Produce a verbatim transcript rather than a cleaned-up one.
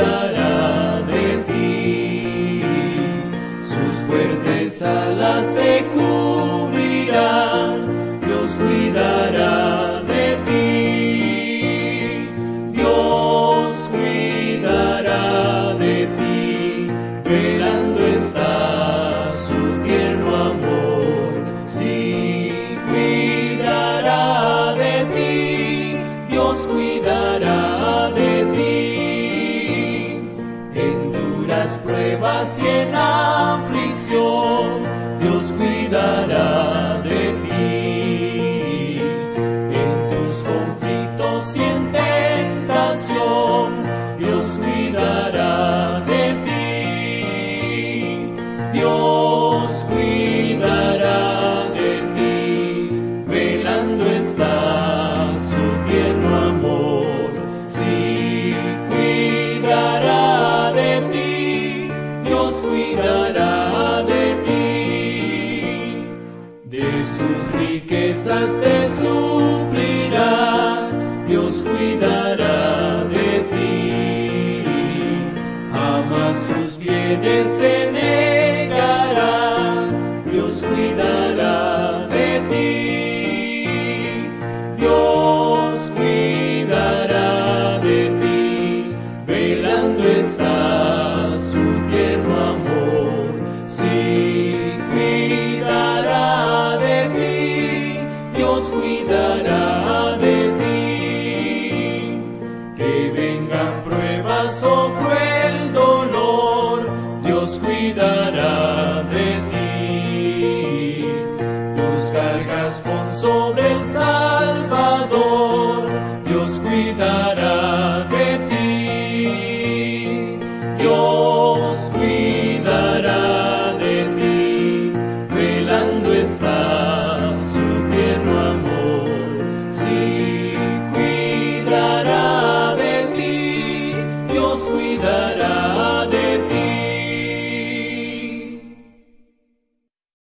cuidará de ti. Sus fuertes alas te cubrirán, Dios cuidará de ti. Dios cuidará de ti, velando está su tierno amor. Sí, cuidará de ti, Dios cuidará de ti. En duras pruebas y en aflicción, Dios cuidará de ti. En tus conflictos y en tentación, Dios cuidará de ti. Dios cuidará de ti, velando está su tierno amor. Sí, cuidará de ti, Dios cuidará de ti. De sus riquezas te suplirá, Dios cuidará de ti. Jamás sus bienes te negará, Dios cuidará de ti. Dios cuidará de ti, velando está